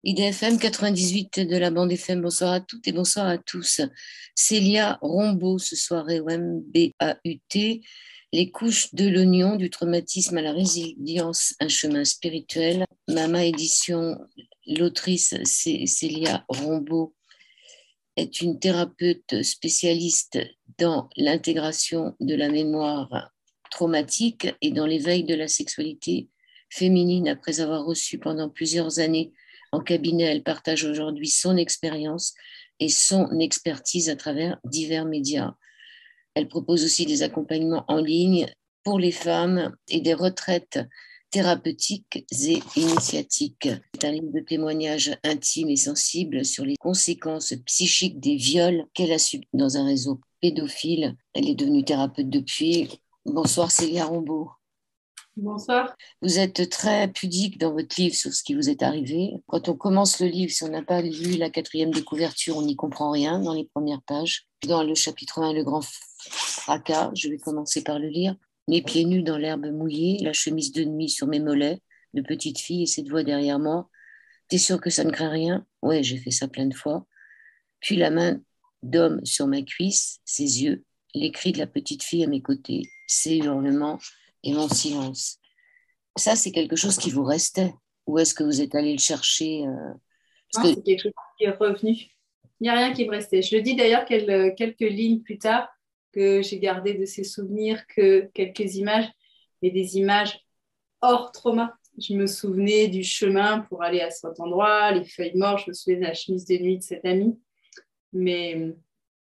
IDFM 98 de la bande FM, bonsoir à toutes et bonsoir à tous. Célia Rombaud ce soir, REMBAUT, les couches de l'oignon, du traumatisme à la résilience, un chemin spirituel. Mama Édition, l'autrice Célia Rombaud est une thérapeute spécialiste dans l'intégration de la mémoire traumatique et dans l'éveil de la sexualité féminine. Après avoir reçu pendant plusieurs années en cabinet, elle partage aujourd'hui son expérience et son expertise à travers divers médias. Elle propose aussi des accompagnements en ligne pour les femmes et des retraites thérapeutiques et initiatiques. C'est un livre de témoignages intimes et sensibles sur les conséquences psychiques des viols qu'elle a subis dans un réseau pédophile. Elle est devenue thérapeute depuis. Bonsoir Célia Rombaud. Bonsoir. Vous êtes très pudique dans votre livre sur ce qui vous est arrivé. Quand on commence le livre, si on n'a pas lu la 4e de couverture, on n'y comprend rien dans les premières pages. Dans le chapitre 1, le grand fracas, je vais commencer par le lire. Mes pieds nus dans l'herbe mouillée, la chemise de nuit sur mes mollets, de petite fille et cette voix derrière moi. T'es sûr que ça ne craint rien? Ouais, j'ai fait ça plein de fois. Puis la main d'homme sur ma cuisse, ses yeux, les cris de la petite fille à mes côtés, ses hurlements et mon silence. Ça, c'est quelque chose qui vous restait? Ou est-ce que vous êtes allé le chercher Non, c'est quelque chose qui est revenu. Il n'y a rien qui me restait. Je le dis d'ailleurs quelques lignes plus tard, que j'ai gardé de ces souvenirs que quelques images, et des images hors trauma. Je me souvenais du chemin pour aller à cet endroit, les feuilles mortes, je me souvenais de la chemise de nuit de cette amie. Mais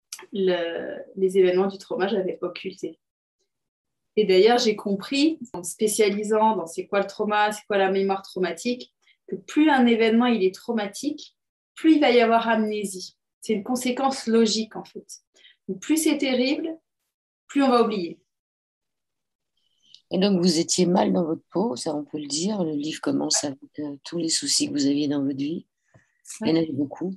les événements du trauma, j'avais occulté. Et d'ailleurs, j'ai compris, en me spécialisant dans c'est quoi le trauma, c'est quoi la mémoire traumatique, que plus un événement il est traumatique, plus il va y avoir amnésie. C'est une conséquence logique, en fait. Donc, plus c'est terrible, plus on va oublier. Et donc, vous étiez mal dans votre peau, ça on peut le dire. Le livre commence avec tous les soucis que vous aviez dans votre vie. Il y en avait beaucoup.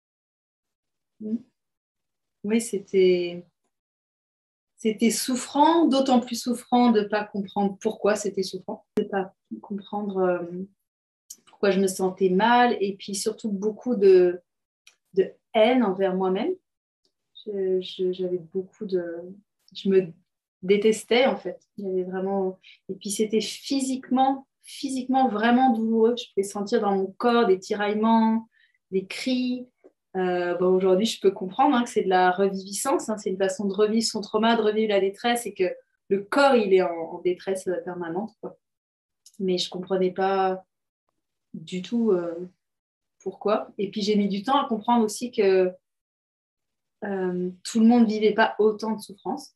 Oui, c'était souffrant, d'autant plus souffrant de ne pas comprendre pourquoi c'était souffrant, de ne pas comprendre pourquoi je me sentais mal, et puis surtout beaucoup de haine envers moi-même. J'avais beaucoup de... Je me détestais, en fait. J'avais vraiment... Et puis c'était physiquement vraiment douloureux. Je pouvais sentir dans mon corps des tiraillements, des cris. Aujourd'hui, je peux comprendre que c'est de la reviviscence, c'est une façon de revivre son trauma, de revivre la détresse, et que le corps, il est en détresse permanente, quoi. Mais je ne comprenais pas du tout pourquoi. Et puis, j'ai mis du temps à comprendre aussi que tout le monde ne vivait pas autant de souffrance.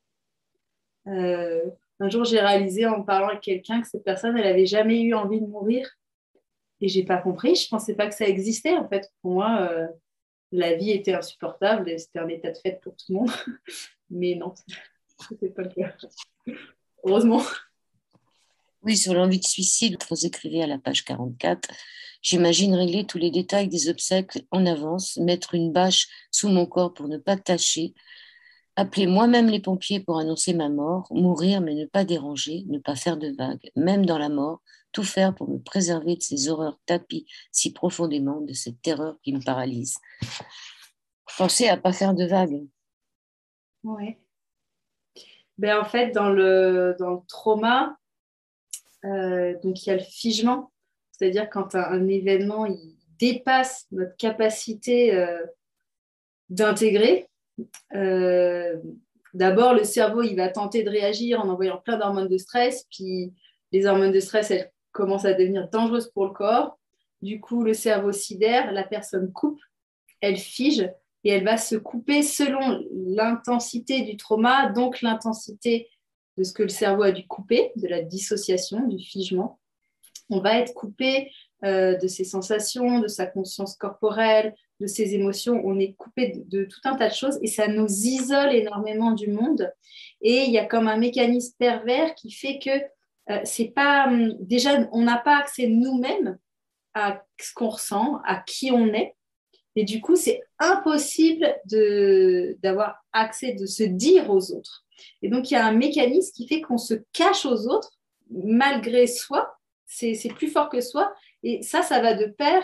Un jour, j'ai réalisé en parlant avec quelqu'un que cette personne, elle n'avait jamais eu envie de mourir. Et je n'ai pas compris. Je ne pensais pas que ça existait, en fait. Pour moi... la vie était insupportable et c'était un état de fait pour tout le monde. Mais non, ce n'était pas le cas. Heureusement. Oui, sur l'envie de suicide, vous écrivez à la page 44, j'imagine régler tous les détails des obsèques en avance, mettre une bâche sous mon corps pour ne pas tâcher, appeler moi-même les pompiers pour annoncer ma mort, mourir mais ne pas déranger, ne pas faire de vagues, même dans la mort, tout faire pour me préserver de ces horreurs tapies si profondément, de cette terreur qui me paralyse. Pensez à ne pas faire de vagues. Ouais. Ben, en fait, dans le trauma, donc il y a le figement, c'est-à-dire quand un événement il dépasse notre capacité d'intégrer. D'abord, le cerveau il va tenter de réagir en envoyant plein d'hormones de stress, puis les hormones de stress elles commencent à devenir dangereuses pour le corps. Du coup, le cerveau sidère, la personne coupe, elle fige et elle va se couper selon l'intensité du trauma, donc l'intensité de ce que le cerveau a dû couper, de la dissociation, du figement. On va être coupé de ses sensations, de sa conscience corporelle, de ses émotions. On est coupé de tout un tas de choses et ça nous isole énormément du monde. Et il y a comme un mécanisme pervers qui fait que c'est pas... déjà, on n'a pas accès nous-mêmes à ce qu'on ressent, à qui on est. Et du coup, c'est impossible d'avoir accès, de se dire aux autres. Et donc, il y a un mécanisme qui fait qu'on se cache aux autres, malgré soi. C'est plus fort que soi. Et ça va de pair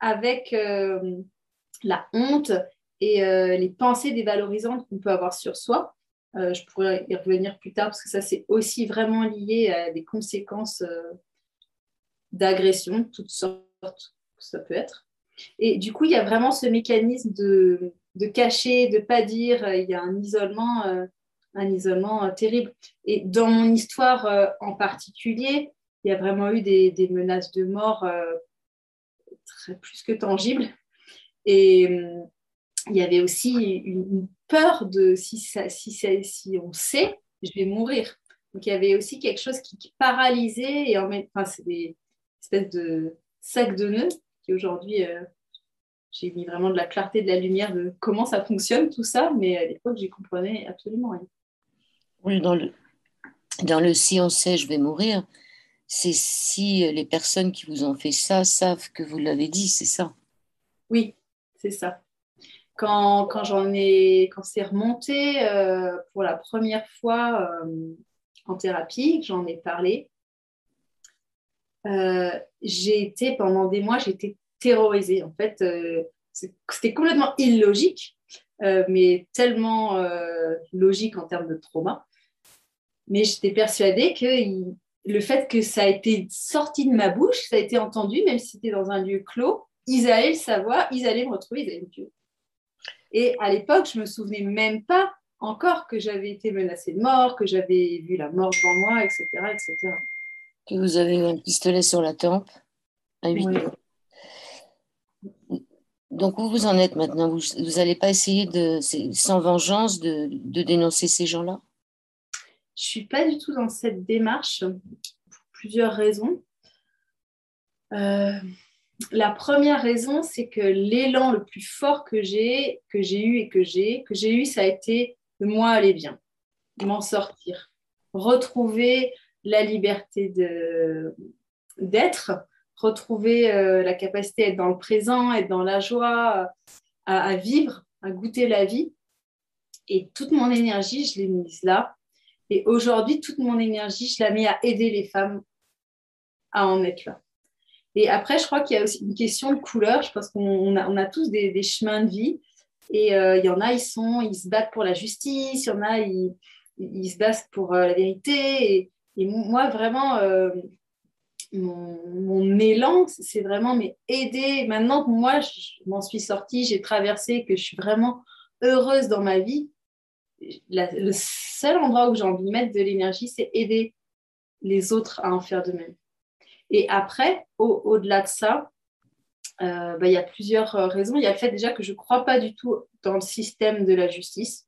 avec la honte et les pensées dévalorisantes qu'on peut avoir sur soi. Je pourrais y revenir plus tard parce que ça, c'est aussi vraiment lié à des conséquences d'agression, toutes sortes que ça peut être. Et du coup, il y a vraiment ce mécanisme de cacher, de ne pas dire. Il y a un isolement terrible. Et dans mon histoire en particulier, il y a vraiment eu des menaces de mort plus que tangibles. Et il y avait aussi une peur de si on sait, je vais mourir. Donc il y avait aussi quelque chose qui paralysait et en même temps, c'est des espèces de sacs de nœuds qui aujourd'hui, j'ai mis vraiment de la clarté, de la lumière de comment ça fonctionne tout ça, mais à l'époque, j'y comprenais absolument rien. Oui, dans le si on sait, je vais mourir, c'est si les personnes qui vous ont fait ça savent que vous l'avez dit, c'est ça. Oui, c'est ça. Quand c'est remonté pour la première fois en thérapie, j'en ai parlé, pendant des mois, j'étais terrorisée. En fait, c'était complètement illogique, mais tellement logique en termes de trauma. Mais j'étais persuadée que le fait que ça a été sorti de ma bouche, ça a été entendu, même si c'était dans un lieu clos, ils allaient le savoir, ils allaient me retrouver, ils allaient me tuer. Et à l'époque, je ne me souvenais même pas encore que j'avais été menacée de mort, que j'avais vu la mort devant moi, etc., etc. Que vous avez eu un pistolet sur la tempe à 8 Oui. ans. Donc, où vous en êtes maintenant? Vous n'allez pas essayer, sans vengeance, de dénoncer ces gens-là? Je ne suis pas du tout dans cette démarche pour plusieurs raisons. La première raison, c'est que l'élan le plus fort que j'ai eu, ça a été de moi aller bien, m'en sortir, retrouver la liberté d'être, retrouver la capacité à être dans le présent, être dans la joie, à vivre, à goûter la vie. Et toute mon énergie, je l'ai mise là. Et aujourd'hui, toute mon énergie, je la mets à aider les femmes à en être là. Et après, je crois qu'il y a aussi une question de couleur. Je pense qu'on a tous des chemins de vie. Et il y en a, ils se battent pour la justice. Il y en a, ils se battent pour la vérité. Et moi, vraiment, mon élan, c'est vraiment aider. Maintenant que moi, je m'en suis sortie, j'ai traversé, que je suis vraiment heureuse dans ma vie, le seul endroit où j'ai envie de mettre de l'énergie, c'est aider les autres à en faire de même. Et après, au-delà de ça, il y a plusieurs raisons. Il y a le fait déjà que je ne crois pas du tout dans le système de la justice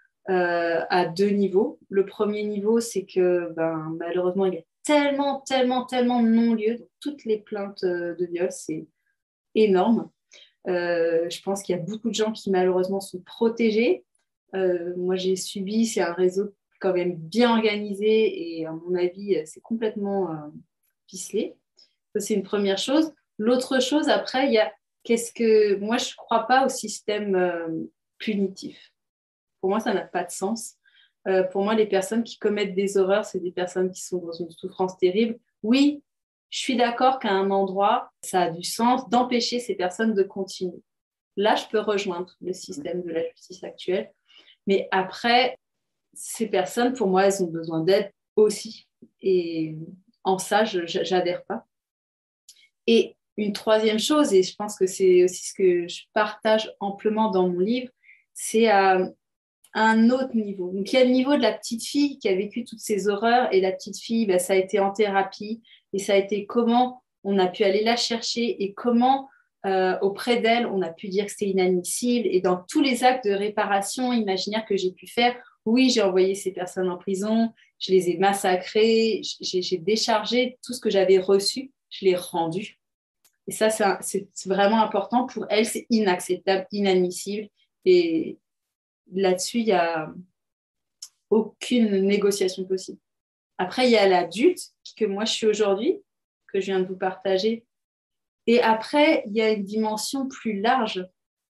à deux niveaux. Le premier niveau, c'est que malheureusement, il y a tellement, tellement, tellement de non-lieux. Donc, toutes les plaintes de viol, c'est énorme. Je pense qu'il y a beaucoup de gens qui malheureusement sont protégés. Moi, j'ai subi, c'est un réseau quand même bien organisé et à mon avis, c'est complètement ficelé. Ça, c'est une première chose. L'autre chose, après, il y a moi, je ne crois pas au système punitif. Pour moi, ça n'a pas de sens. Pour moi, les personnes qui commettent des horreurs, c'est des personnes qui sont dans une souffrance terrible. Oui, je suis d'accord qu'à un endroit, ça a du sens d'empêcher ces personnes de continuer. Là, je peux rejoindre le système de la justice actuelle. Mais après, ces personnes, pour moi, elles ont besoin d'aide aussi. Et en ça, je n'adhère pas. Et une troisième chose, et je pense que c'est aussi ce que je partage amplement dans mon livre, c'est à un autre niveau. Donc, il y a le niveau de la petite fille qui a vécu toutes ces horreurs, et la petite fille, ça a été en thérapie, et ça a été comment on a pu aller la chercher, et comment auprès d'elle, on a pu dire que c'était inadmissible, et dans tous les actes de réparation imaginaire que j'ai pu faire, oui, j'ai envoyé ces personnes en prison, je les ai massacrées, j'ai déchargé tout ce que j'avais reçu, je l'ai rendu. Et ça, c'est vraiment important. Pour elle, c'est inacceptable, inadmissible. Et là-dessus, il n'y a aucune négociation possible. Après, il y a l'adulte que moi, je suis aujourd'hui, que je viens de vous partager. Et après, il y a une dimension plus large.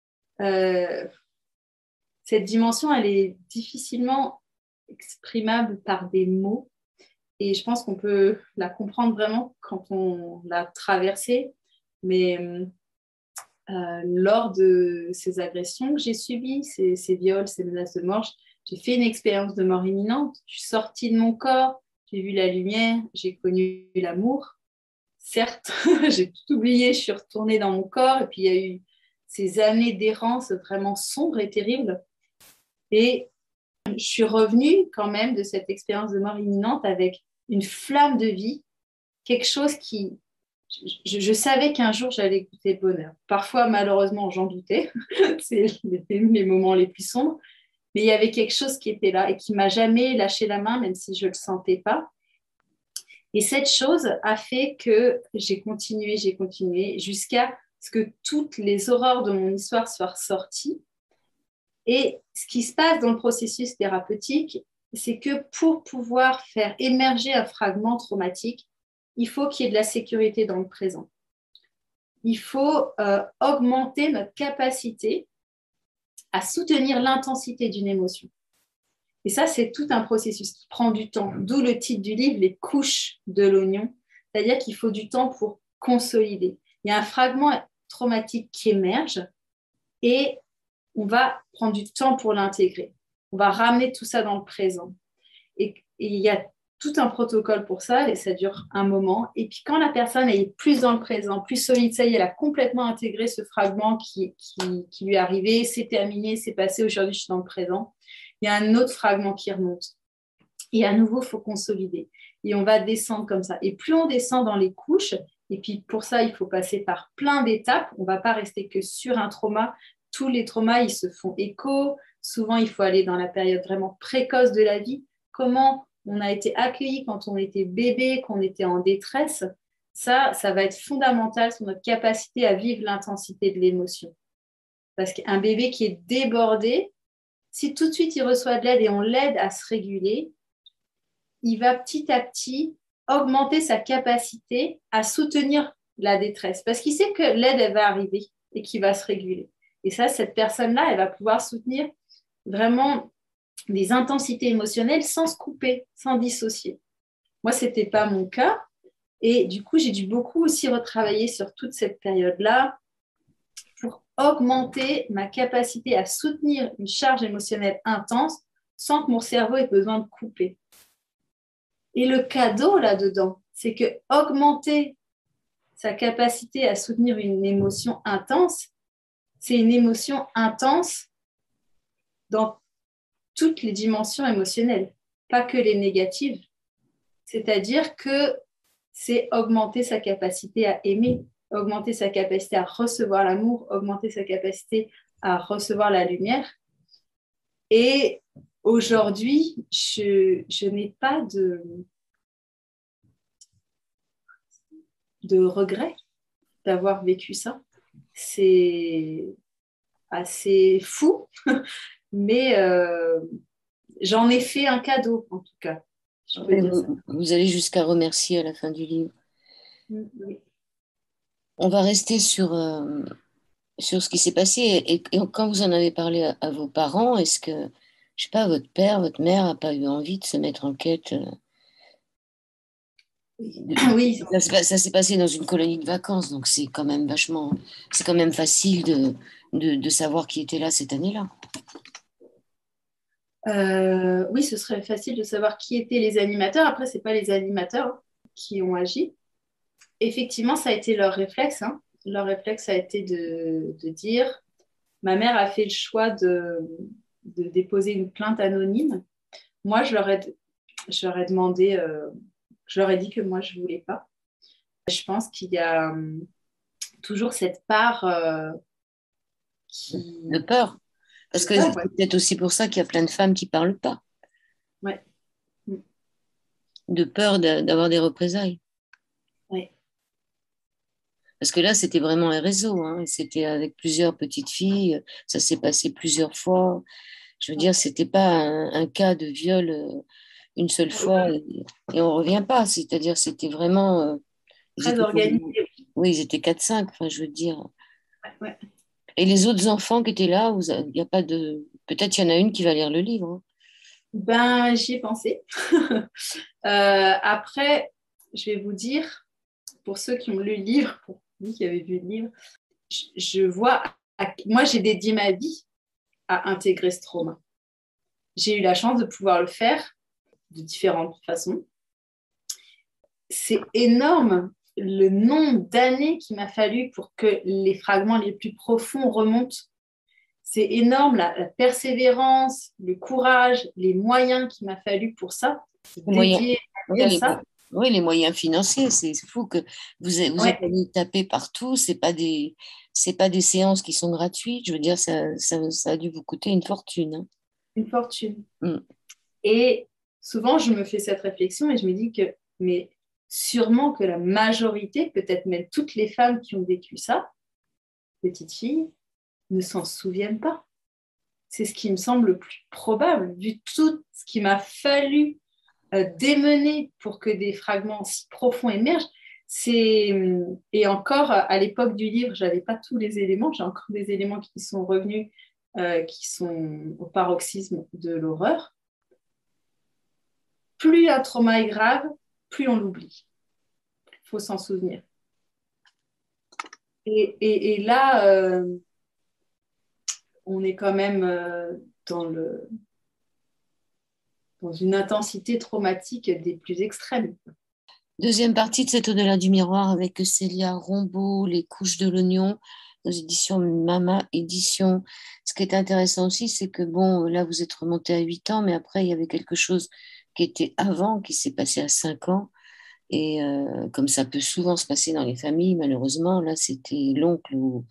Cette dimension, elle est difficilement exprimable par des mots. Et je pense qu'on peut la comprendre vraiment quand on l'a traversée. Mais lors de ces agressions que j'ai subies, ces viols, ces menaces de mort, j'ai fait une expérience de mort imminente. Je suis sortie de mon corps, j'ai vu la lumière, j'ai connu l'amour. Certes, j'ai tout oublié, je suis retournée dans mon corps et puis il y a eu ces années d'errance vraiment sombres et terribles. Et je suis revenue quand même de cette expérience de mort imminente avec une flamme de vie, quelque chose qui... Je savais qu'un jour, j'allais goûter le bonheur. Parfois, malheureusement, j'en doutais. C'est les moments les plus sombres. Mais il y avait quelque chose qui était là et qui m'a jamais lâché la main, même si je ne le sentais pas. Et cette chose a fait que j'ai continué jusqu'à ce que toutes les horreurs de mon histoire soient ressorties. Et ce qui se passe dans le processus thérapeutique, c'est que pour pouvoir faire émerger un fragment traumatique, il faut qu'il y ait de la sécurité dans le présent. Il faut augmenter notre capacité à soutenir l'intensité d'une émotion. Et ça, c'est tout un processus qui prend du temps, d'où le titre du livre, les couches de l'oignon, c'est-à-dire qu'il faut du temps pour consolider. Il y a un fragment traumatique qui émerge et on va prendre du temps pour l'intégrer. On va ramener tout ça dans le présent. Et il y a tout un protocole pour ça et ça dure un moment. Et puis quand la personne est plus dans le présent, plus solide, ça y est, elle a complètement intégré ce fragment qui lui est arrivé, c'est terminé, c'est passé, aujourd'hui je suis dans le présent. Il y a un autre fragment qui remonte. Et à nouveau, il faut consolider. Et on va descendre comme ça. Et plus on descend dans les couches, et puis pour ça, il faut passer par plein d'étapes. On ne va pas rester que sur un trauma. Tous les traumas, ils se font écho. Souvent, il faut aller dans la période vraiment précoce de la vie. Comment on a été accueilli quand on était bébé, qu'on était en détresse. Ça va être fondamental sur notre capacité à vivre l'intensité de l'émotion. Parce qu'un bébé qui est débordé, si tout de suite il reçoit de l'aide et on l'aide à se réguler, il va petit à petit augmenter sa capacité à soutenir la détresse parce qu'il sait que l'aide, elle va arriver et qu'il va se réguler. Et ça, cette personne-là, elle va pouvoir soutenir vraiment des intensités émotionnelles sans se couper, sans dissocier. Moi, ce n'était pas mon cas. Et du coup, j'ai dû beaucoup aussi retravailler sur toute cette période-là pour augmenter ma capacité à soutenir une charge émotionnelle intense sans que mon cerveau ait besoin de couper. Et le cadeau là-dedans, c'est que augmenter sa capacité à soutenir une émotion intense, c'est une émotion intense dans toutes les dimensions émotionnelles, pas que les négatives. C'est-à-dire que c'est augmenter sa capacité à aimer, augmenter sa capacité à recevoir l'amour, augmenter sa capacité à recevoir la lumière. Et aujourd'hui, je n'ai pas de regret d'avoir vécu ça. C'est assez fou, mais j'en ai fait un cadeau, en tout cas. Je peux dire ça. Vous allez jusqu'à remercier à la fin du livre. Oui. On va rester sur ce qui s'est passé. Et quand vous en avez parlé à vos parents, est-ce que, je sais pas, votre père, votre mère n'a pas eu envie de se mettre en quête Oui. Ça s'est passé dans une colonie de vacances, donc c'est quand même facile de savoir qui était là cette année-là. Oui, ce serait facile de savoir qui étaient les animateurs. Après, ce n'est pas les animateurs qui ont agi. Effectivement, ça a été leur réflexe. Leur réflexe a été de dire, ma mère a fait le choix de déposer une plainte anonyme. Moi, je leur ai demandé, je leur ai dit que moi, je ne voulais pas. Je pense qu'il y a toujours cette part De peur. Parce que c'est peut-être aussi pour ça qu'il y a plein de femmes qui ne parlent pas. Ouais. De peur d'avoir des représailles. Ouais. Parce que là, c'était vraiment un réseau. C'était avec plusieurs petites filles. Ça s'est passé plusieurs fois. Je veux dire, c'était pas un cas de viol une seule fois et on ne revient pas. C'est-à-dire, c'était vraiment... Très organisé. Oui, ils étaient 4-5, enfin, je veux dire. Ouais. Et les autres enfants qui étaient là, il y a pas de... Peut-être il y en a une qui va lire le livre. Ben, j'y ai pensé. Après, je vais vous dire, pour ceux qui ont lu le livre, pour vous qui avez vu le livre, je vois, moi j'ai dédié ma vie à intégrer ce trauma. J'ai eu la chance de pouvoir le faire de différentes façons. C'est énorme le nombre d'années qu'il m'a fallu pour que les fragments les plus profonds remontent. C'est énorme la persévérance, le courage, les moyens qu'il m'a fallu pour ça, dédier Oui, à ça. oui, les moyens financiers, c'est fou que vous êtes Ouais, allé taper partout, c'est pas des séances qui sont gratuites, je veux dire, ça a dû vous coûter une fortune. Hein. une fortune. Mm. Et souvent, je me fais cette réflexion et je me dis que, mais sûrement que la majorité, peut-être même toutes les femmes qui ont vécu ça, petites filles, ne s'en souviennent pas. C'est ce qui me semble le plus probable, vu tout ce qu'il m'a fallu démener pour que des fragments si profonds émergent. Et encore, à l'époque du livre, je n'avais pas tous les éléments. J'ai encore des éléments qui sont revenus, qui sont au paroxysme de l'horreur. Plus un trauma est grave, plus on l'oublie. Il faut s'en souvenir. Et là, on est quand même dans une intensité traumatique des plus extrêmes. Deuxième partie de cet Au-delà du miroir avec Célia Rombaud, Les couches de l'oignon, aux éditions Mama Édition. Ce qui est intéressant aussi, c'est que bon, là, vous êtes remonté à 8 ans, mais après, il y avait quelque chose qui était avant, qui s'est passé à 5 ans. Et comme ça peut souvent se passer dans les familles, malheureusement, là, c'était l'oncle ou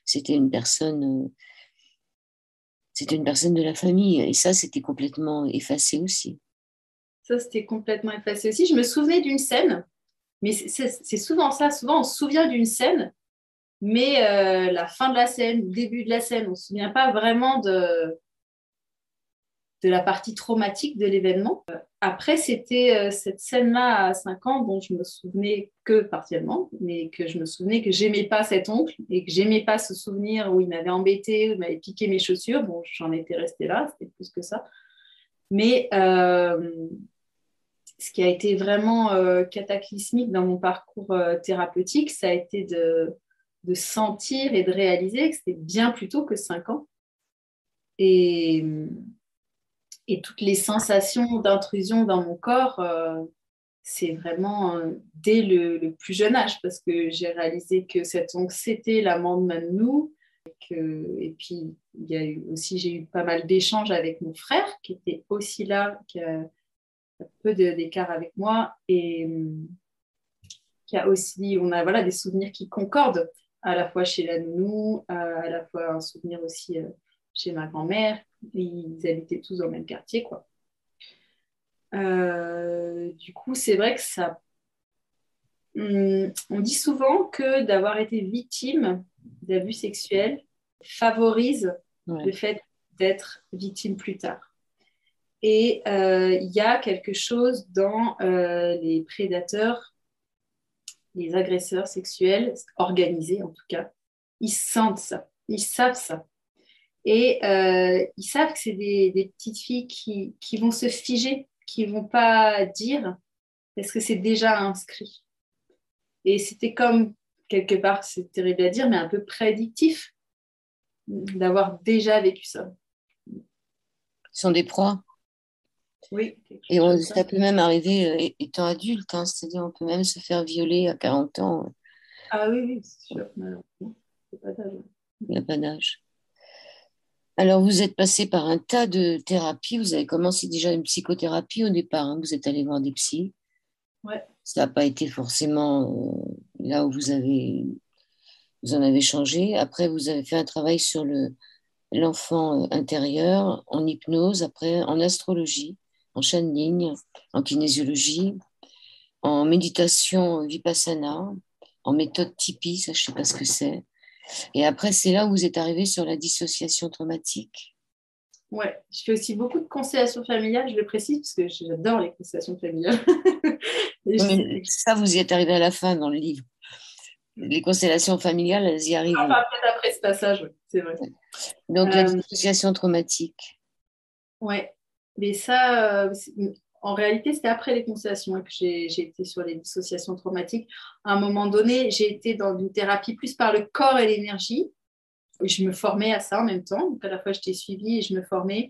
c'était une personne de la famille. Et ça, c'était complètement effacé aussi. Ça, c'était complètement effacé aussi. Je me souvenais d'une scène, mais c'est souvent ça. Souvent, on se souvient d'une scène, mais la fin de la scène, le début de la scène, on ne se souvient pas vraiment de la partie traumatique de l'événement. Après, c'était cette scène-là à 5 ans dont je me souvenais que partiellement, mais que je me souvenais que j'aimais pas cet oncle et que j'aimais pas ce souvenir où il m'avait embêté, où il m'avait piqué mes chaussures. Bon, j'en étais restée là, c'était plus que ça. Mais ce qui a été vraiment cataclysmique dans mon parcours thérapeutique, ça a été de sentir et de réaliser que c'était bien plus tôt que 5 ans. Et, et toutes les sensations d'intrusion dans mon corps, c'est vraiment dès le plus jeune âge, parce que j'ai réalisé que cet oncle, c'était l'amant de Manou. Et puis, j'ai eu pas mal d'échanges avec mon frère, qui était aussi là, qui a un peu d'écart avec moi, et qui a aussi, on a voilà, des souvenirs qui concordent, à la fois chez la nounou, à la fois un souvenir aussi chez ma grand-mère. Ils habitaient tous dans le même quartier, quoi. Du coup, c'est vrai que ça. On dit souvent que d'avoir été victime d'abus sexuels favorise le fait d'être victime plus tard. Et il y a quelque chose dans les prédateurs, les agresseurs sexuels, organisés en tout cas, ils sentent ça, ils savent ça. Et ils savent que c'est des petites filles qui vont se figer, qui ne vont pas dire, parce que c'est déjà inscrit. Et c'était comme, quelque part, c'est terrible à dire, mais un peu prédictif d'avoir déjà vécu ça. Ils sont des proies. Oui. Et ça peut même arriver étant adulte, hein, c'est-à-dire on peut même se faire violer à 40 ans. Ah oui, oui, c'est sûr, malheureusement. C'est pas d'âge. Il n'y a pas d'âge. Alors, vous êtes passé par un tas de thérapies. Vous avez commencé déjà une psychothérapie au départ. Hein. Vous êtes allé voir des psys. Ouais. Ça n'a pas été forcément là où vous en avez changé. Après, vous avez fait un travail sur l'enfant intérieur, en hypnose, après en astrologie, en ligne, en kinésiologie, en méditation vipassana, en méthode Tipeee, ça je ne sais pas ce que c'est. Et après, c'est là où vous êtes arrivé sur la dissociation traumatique. Ouais, je fais aussi beaucoup de constellations familiales, je le précise, parce que j'adore les constellations familiales. Mais ça, vous y êtes arrivé à la fin dans le livre. Les constellations familiales, elles y arrivent. Enfin, peut-être après ce passage, oui, c'est vrai. Donc, la dissociation traumatique. Ouais, mais ça, en réalité, c'était après les constellations que j'ai été sur les dissociations traumatiques. À un moment donné, j'ai été dans une thérapie plus par le corps et l'énergie. Je me formais à ça en même temps. Donc, à la fois, j'étais suivie et je me formais.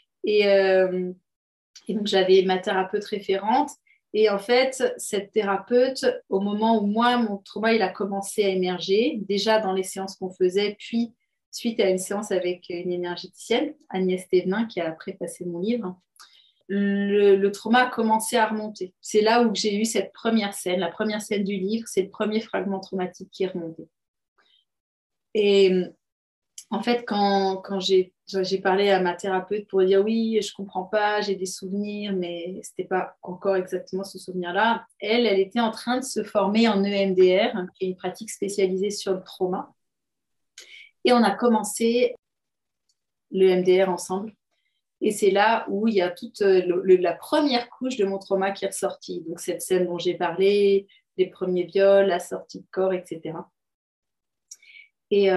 Et donc, j'avais ma thérapeute référente. Et en fait, cette thérapeute, au moment où moi, mon trauma, il a commencé à émerger, déjà dans les séances qu'on faisait, puis suite à une séance avec une énergéticienne, Agnès Thévenin, qui a après passé mon livre, le trauma a commencé à remonter. C'est là où j'ai eu cette première scène. La première scène du livre, c'est le premier fragment traumatique qui est remonté. Et en fait, quand j'ai parlé à ma thérapeute pour dire oui, je comprends pas, j'ai des souvenirs, mais c'était pas encore exactement ce souvenir-là. Elle était en train de se former en EMDR, qui est une pratique spécialisée sur le trauma. Et on a commencé l'EMDR ensemble. Et c'est là où il y a toute la première couche de mon trauma qui est ressortie. Donc cette scène dont j'ai parlé, les premiers viols, la sortie de corps, etc. Et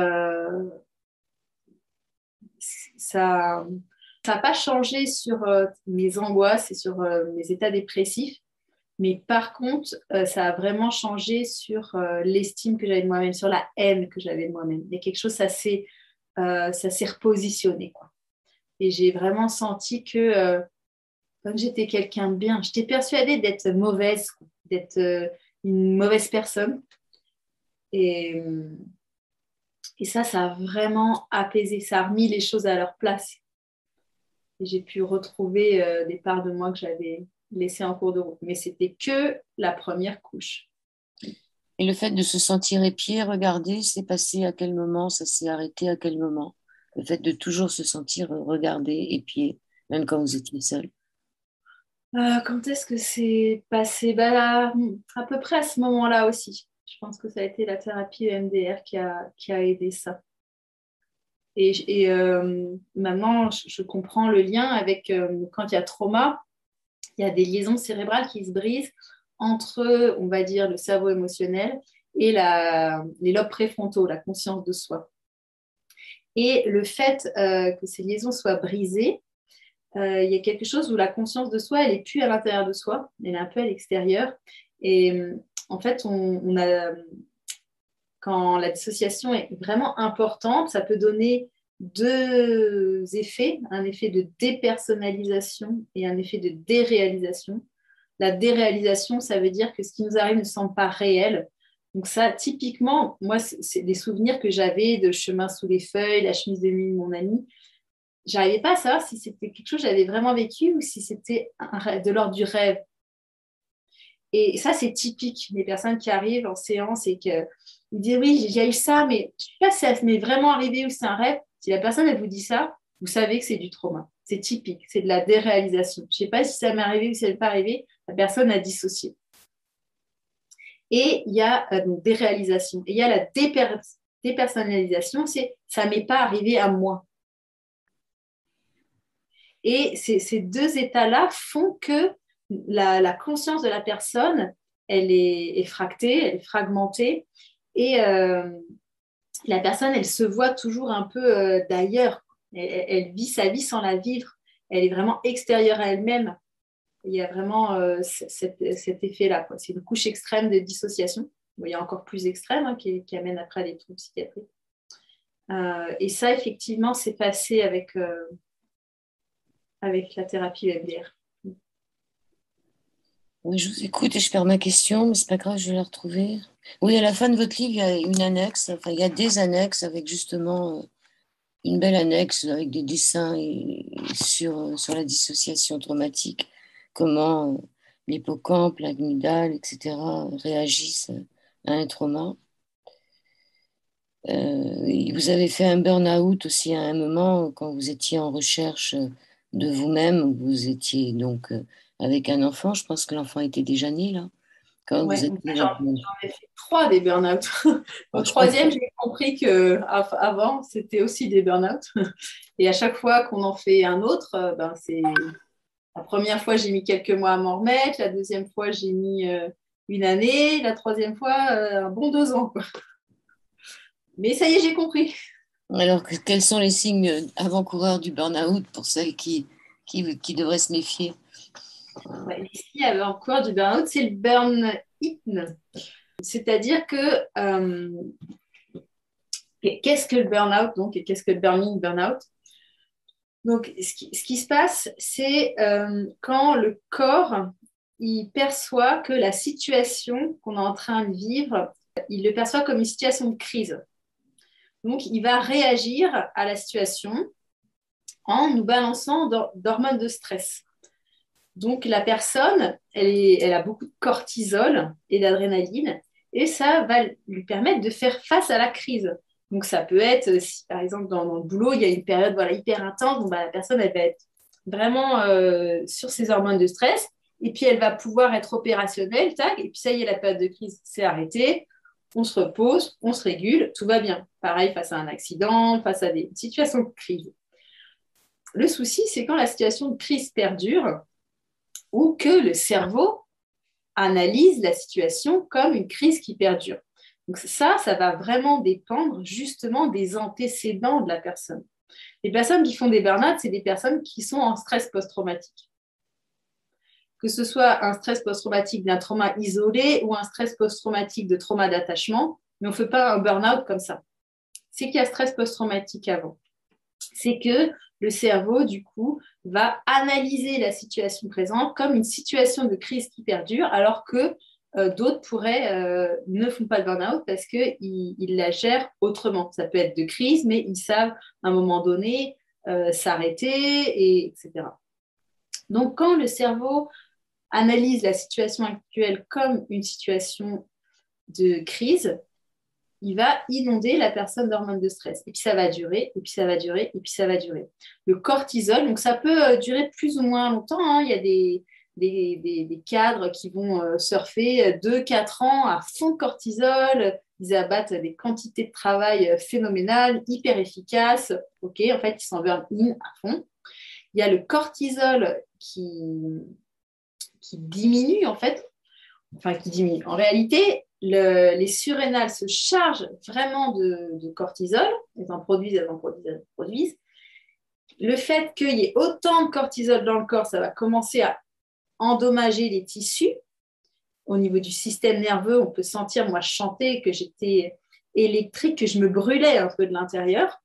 ça n'a pas changé sur mes angoisses et sur mes états dépressifs, mais par contre, ça a vraiment changé sur l'estime que j'avais de moi-même, sur la haine que j'avais de moi-même. Il y a quelque chose, ça s'est repositionné, quoi. Et j'ai vraiment senti que comme j'étais quelqu'un de bien, j'étais persuadée d'être mauvaise, d'être une mauvaise personne. Et, et ça a vraiment apaisé, ça a remis les choses à leur place. Et j'ai pu retrouver des parts de moi que j'avais laissées en cours de route. Mais c'était que la première couche. Et le fait de se sentir épié, regardé, c'est passé à quel moment? Ça s'est arrêté à quel moment? Le fait de toujours se sentir regardé, épié, même quand vous étiez seul. Quand est-ce que c'est passé? Là, à peu près à ce moment-là aussi. Je pense que ça a été la thérapie EMDR qui a aidé ça. Et maintenant, je comprends le lien avec quand il y a trauma, il y a des liaisons cérébrales qui se brisent entre, on va dire, le cerveau émotionnel et les lobes préfrontaux, la conscience de soi. Et le fait que ces liaisons soient brisées, il y a quelque chose où la conscience de soi, elle n'est plus à l'intérieur de soi, elle est un peu à l'extérieur. Et en fait, quand la dissociation est vraiment importante, ça peut donner deux effets, un effet de dépersonnalisation et un effet de déréalisation. La déréalisation, ça veut dire que ce qui nous arrive ne semble pas réel. Donc ça, typiquement, moi, c'est des souvenirs que j'avais de Chemin sous les feuilles, la chemise de nuit de mon ami. J'arrivais pas à savoir si c'était quelque chose que j'avais vraiment vécu ou si c'était de l'ordre du rêve. Et ça, c'est typique des personnes qui arrivent en séance et qu'ils disent oui, j'ai eu ça, mais je ne sais pas si ça m'est vraiment arrivé ou si c'est un rêve. Si la personne, elle vous dit ça, vous savez que c'est du trauma. C'est typique, c'est de la déréalisation. Je ne sais pas si ça m'est arrivé ou si ça n'est pas arrivé, la personne a dissocié. Et il y a donc déréalisation. Et il y a la dépersonnalisation, c'est ça ne m'est pas arrivé à moi. Et ces deux états-là font que la conscience de la personne, elle est fractée, elle est fragmentée. Et la personne, elle se voit toujours un peu d'ailleurs. Elle vit sa vie sans la vivre. Elle est vraiment extérieure à elle-même. Il y a vraiment cet effet-là, quoi. C'est une couche extrême de dissociation. Bon, il y a encore plus extrême qui amène après à des troubles psychiatriques. Et ça, effectivement, c'est passé avec la thérapie EMDR. Oui, je vous écoute et je perds ma question, mais c'est pas grave, je vais la retrouver. Oui, à la fin de votre livre, il y a une annexe, enfin, il y a des annexes avec justement une belle annexe avec des dessins sur la dissociation traumatique, comment l'hippocampe, l'amygdale, etc., réagissent à un trauma. Vous avez fait un burn-out aussi à un moment quand vous étiez en recherche de vous-même, vous étiez donc avec un enfant, je pense que l'enfant était déjà né là, quand vous Ouais, étiez j'en ai fait 3 des burn-out. Au je crois troisième, j'ai compris qu'avant, c'était aussi des burn-out. Et à chaque fois qu'on en fait un autre, c'est la première fois, j'ai mis quelques mois à m'en remettre. La deuxième fois, j'ai mis une année. La troisième fois, un bon 2 ans, quoi. Mais ça y est, j'ai compris. Alors, quels sont les signes avant-coureurs du burn-out pour celles qui devraient se méfier? Ouais, ici, il y avait encore du burn-out, c'est le burn-in. C'est-à-dire que qu'est-ce que le burn-out donc, et qu'est-ce que le burn-in, burn-out? Donc, ce qui se passe, c'est quand le corps il perçoit que la situation qu'on est en train de vivre, il le perçoit comme une situation de crise. Donc, il va réagir à la situation en nous balançant d'hormones de stress. Donc, la personne, elle a beaucoup de cortisol et d'adrénaline, et ça va lui permettre de faire face à la crise. Donc, ça peut être, si par exemple, dans le boulot, il y a une période voilà, hyper intense, donc, la personne, elle va être vraiment sur ses hormones de stress, et puis elle va pouvoir être opérationnelle, tac, et puis ça y est, la période de crise s'est arrêtée, on se repose, on se régule, tout va bien. Pareil, face à un accident, face à des situations de crise. Le souci, c'est quand la situation de crise perdure, ou que le cerveau analyse la situation comme une crise qui perdure. Donc ça va vraiment dépendre justement des antécédents de la personne. Les personnes qui font des burn-out, c'est des personnes qui sont en stress post-traumatique. Que ce soit un stress post-traumatique d'un trauma isolé ou un stress post-traumatique de trauma d'attachement, mais on ne fait pas un burn-out comme ça. C'est qu'il y a stress post-traumatique avant. C'est que le cerveau, du coup, va analyser la situation présente comme une situation de crise qui perdure, alors que d'autres ne font pas de burn-out parce qu'ils la gèrent autrement. Ça peut être de crise, mais ils savent à un moment donné s'arrêter, etc. Donc, quand le cerveau analyse la situation actuelle comme une situation de crise, il va inonder la personne d'hormones de stress. Et puis ça va durer, et puis ça va durer, et puis ça va durer. Le cortisol, donc ça peut durer plus ou moins longtemps. Hein. Il y a des cadres qui vont surfer 2-4 ans à fond de cortisol. Ils abattent des quantités de travail phénoménales, hyper efficaces. Ok, en fait, ils s'en burn in à fond. Il y a le cortisol qui diminue, en fait, enfin qui diminue. En réalité, les surrénales se chargent vraiment de cortisol, elles en produisent, elles en produisent, elles en produisent. Le fait qu'il y ait autant de cortisol dans le corps, ça va commencer à endommager les tissus. Au niveau du système nerveux, on peut sentir, moi je chantais que j'étais électrique, que je me brûlais un peu de l'intérieur.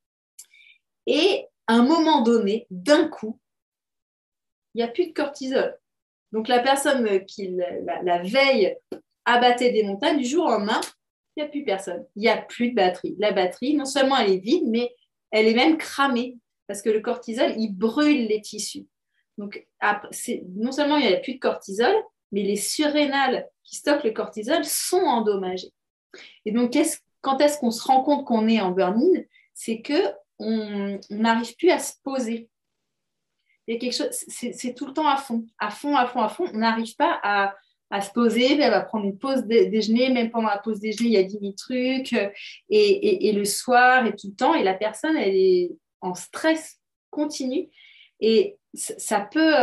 Et à un moment donné, d'un coup, il n'y a plus de cortisol. Donc la personne qui la veille abattait des montagnes, du jour au lendemain, il n'y a plus personne. Il n'y a plus de batterie. La batterie, non seulement elle est vide, mais elle est même cramée parce que le cortisol, il brûle les tissus. Donc, non seulement il n'y a plus de cortisol, mais les surrénales qui stockent le cortisol sont endommagées. Et donc, quand est-ce qu'on se rend compte qu'on est en burn-in? C'est qu'on n'arrive plus à se poser. Il y a quelque chose, c'est tout le temps à fond, à fond, à fond, à fond. On n'arrive pas à se poser, elle va prendre une pause déjeuner, même pendant la pause déjeuner, il y a 10 000 trucs, et le soir, et tout le temps, et la personne, elle est en stress continu, et ça peut...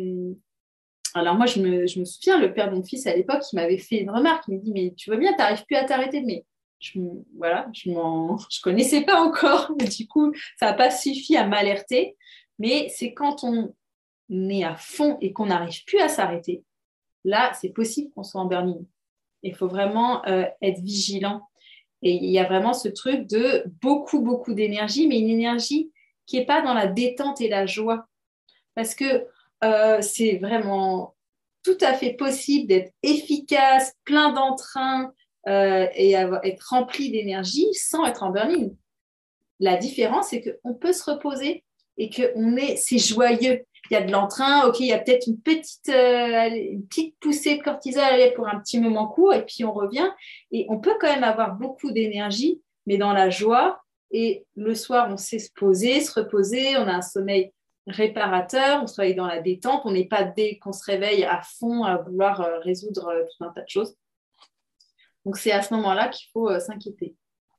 alors moi, je me souviens, le père de mon fils, à l'époque, il m'avait fait une remarque, il me dit, mais tu vois bien, tu n'arrives plus à t'arrêter, mais voilà, je connaissais pas encore, du coup, ça n'a pas suffi à m'alerter, mais c'est quand on est à fond et qu'on n'arrive plus à s'arrêter, là, c'est possible qu'on soit en burn-in. Il faut vraiment être vigilant. Et il y a vraiment ce truc de beaucoup, beaucoup d'énergie, mais une énergie qui n'est pas dans la détente et la joie. Parce que c'est vraiment tout à fait possible d'être efficace, plein d'entrain et être rempli d'énergie sans être en burn-in. La différence, c'est qu'on peut se reposer et que c'est joyeux. Il y a de l'entrain, ok, il y a peut-être une petite poussée de cortisol pour un petit moment court et puis on revient. Et on peut quand même avoir beaucoup d'énergie, mais dans la joie. Et le soir, on sait se poser, se reposer, on a un sommeil réparateur, on se réveille dans la détente, on n'est pas dès qu'on se réveille à fond à vouloir résoudre tout un tas de choses. Donc c'est à ce moment-là qu'il faut s'inquiéter.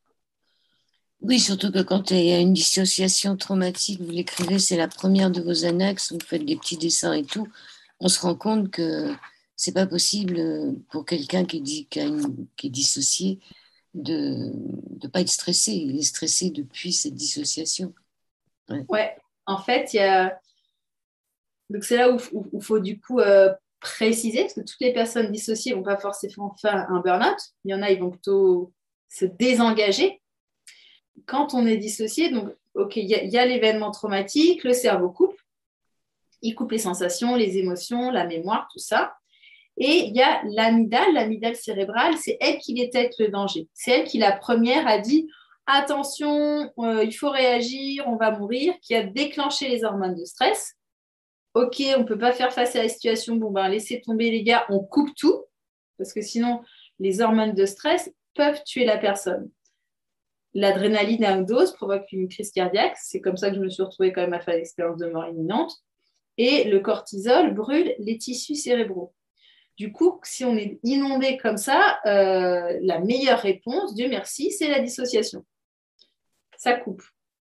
Oui, surtout que quand il y a une dissociation traumatique, vous l'écrivez, c'est la première de vos annexes, vous faites des petits dessins et tout, on se rend compte que c'est pas possible pour quelqu'un qui est dissocié de ne pas être stressé. Il est stressé depuis cette dissociation. Ouais. Ouais, en fait, il y a Donc, c'est là où il faut du coup préciser, parce que toutes les personnes dissociées ne vont pas forcément faire un burn-out. Il y en a, ils vont plutôt se désengager. Quand on est dissocié, donc, OK, il y a l'événement traumatique, le cerveau coupe, il coupe les sensations, les émotions, la mémoire, tout ça. Et il y a l'amygdale cérébrale, c'est elle qui détecte le danger. C'est elle qui, la première, a dit attention, il faut réagir, on va mourir, qui a déclenché les hormones de stress. OK, on ne peut pas faire face à la situation, bon ben laissez tomber les gars, on coupe tout, parce que sinon, les hormones de stress peuvent tuer la personne. L'adrénaline à haute dose provoque une crise cardiaque, c'est comme ça que je me suis retrouvée quand même à faire l'expérience de mort imminente, et le cortisol brûle les tissus cérébraux. Du coup, si on est inondé comme ça, la meilleure réponse, Dieu merci, c'est la dissociation. Ça coupe.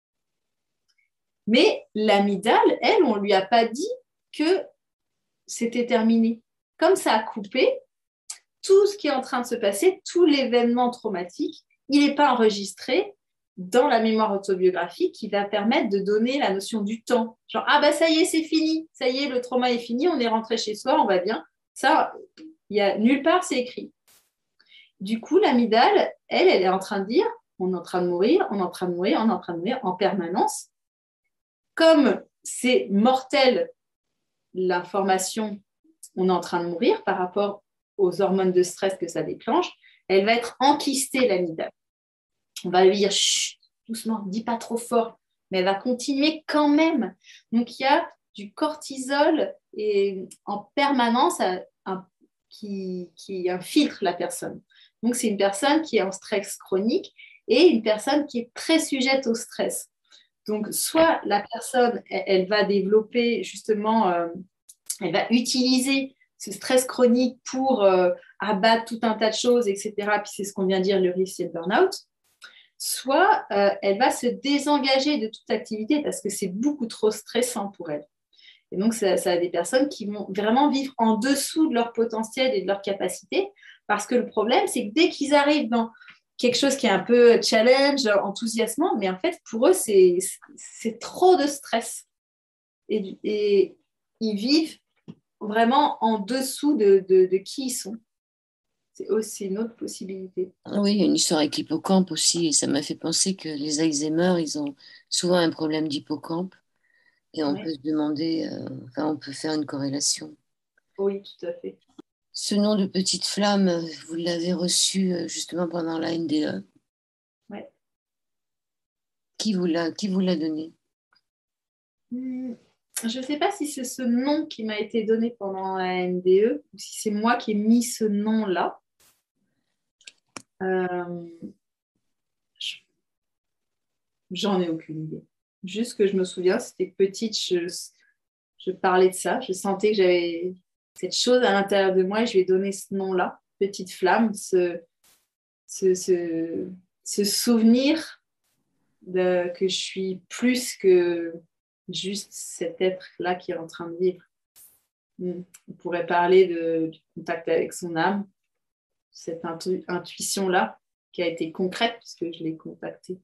Mais l'amygdale, elle, on ne lui a pas dit que c'était terminé. Comme ça a coupé, tout ce qui est en train de se passer, tout l'événement traumatique, il n'est pas enregistré dans la mémoire autobiographique qui va permettre de donner la notion du temps. Genre, ah bah ça y est, c'est fini, ça y est, le trauma est fini, on est rentré chez soi, on va bien. Ça, il y a nulle part, c'est écrit. Du coup, l'amygdale, elle est en train de dire, on est en train de mourir, on est en train de mourir, on est en train de mourir en permanence. Comme c'est mortel, l'information, on est en train de mourir par rapport aux hormones de stress que ça déclenche, elle va être enquistée, l'amygdale. On va lui dire, chut, doucement, dis pas trop fort, mais elle va continuer quand même. Donc, il y a du cortisol et en permanence qui infiltre la personne. Donc, c'est une personne qui est en stress chronique et une personne qui est très sujette au stress. Donc, soit la personne, elle va développer justement, elle va utiliser ce stress chronique pour abattre tout un tas de choses, etc. Puis c'est ce qu'on vient de dire, le risque, c'est le burn-out. Soit elle va se désengager de toute activité parce que c'est beaucoup trop stressant pour elle. Et donc, ça a des personnes qui vont vraiment vivre en dessous de leur potentiel et de leur capacité parce que le problème, c'est que dès qu'ils arrivent dans quelque chose qui est un peu challenge, enthousiasmant, mais en fait, pour eux, c'est trop de stress. Et ils vivent vraiment en dessous de qui ils sont. C'est aussi une autre possibilité. Oui, il y a une histoire avec l'hippocampe aussi, et ça m'a fait penser que les Alzheimer, ils ont souvent un problème d'hippocampe, et on peut Ouais. se demander, enfin, on peut faire une corrélation. Oui, tout à fait. Ce nom de petite flamme, vous l'avez reçu justement pendant la NDE. Ouais. Qui vous l'a donné? Je ne sais pas si c'est ce nom qui m'a été donné pendant la NDE ou si c'est moi qui ai mis ce nom-là. Euh, J'en ai aucune idée. Juste que je me souviens, c'était petite, je parlais de ça. Je sentais que j'avais cette chose à l'intérieur de moi et je lui ai donné ce nom-là, petite flamme, ce, ce, ce souvenir que je suis plus que juste cet être-là qui est en train de vivre. On pourrait parler du contact avec son âme, cette intuition-là qui a été concrète puisque je l'ai contactée.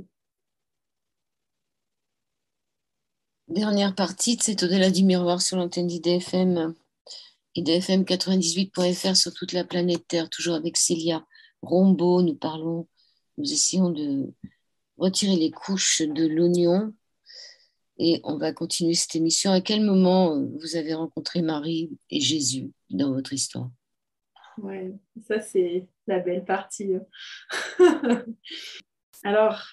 Dernière partie de cet Au-delà du miroir sur l'antenne d'IDFM, IDFM 98.fr sur toute la planète Terre, toujours avec Célia Rombaud. Nous essayons de retirer les couches de l'oignon et on va continuer cette émission. À quel moment vous avez rencontré Marie et Jésus dans votre histoire? Ouais, ça c'est la belle partie. Alors,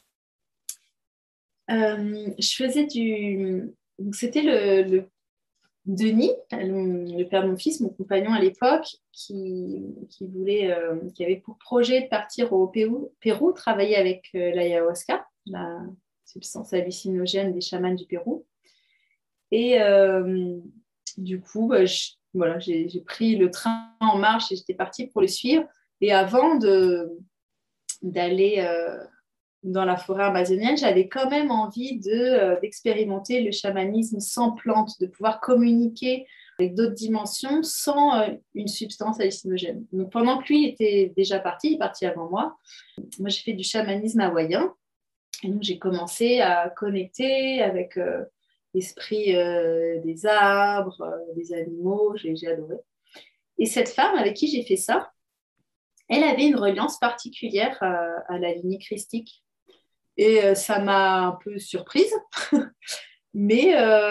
je faisais donc, c'était le Denis, le père de mon fils, mon compagnon à l'époque, qui avait pour projet de partir au Pérou travailler avec l'ayahuasca, la substance hallucinogène des chamans du Pérou. Et du coup, voilà, j'ai pris le train en marche et j'étais partie pour le suivre. Et avant d'aller dans la forêt amazonienne, j'avais quand même envie d'expérimenter le chamanisme sans plantes, de pouvoir communiquer avec d'autres dimensions sans une substance hallucinogène. Donc pendant que lui était déjà parti, il est parti avant moi, moi j'ai fait du chamanisme hawaïen. Et donc j'ai commencé à connecter avec esprit des arbres, des animaux, j'ai adoré. Et cette femme avec qui j'ai fait ça, elle avait une reliance particulière à la lignée christique. Et ça m'a un peu surprise, mais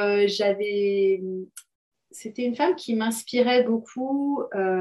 c'était une femme qui m'inspirait beaucoup.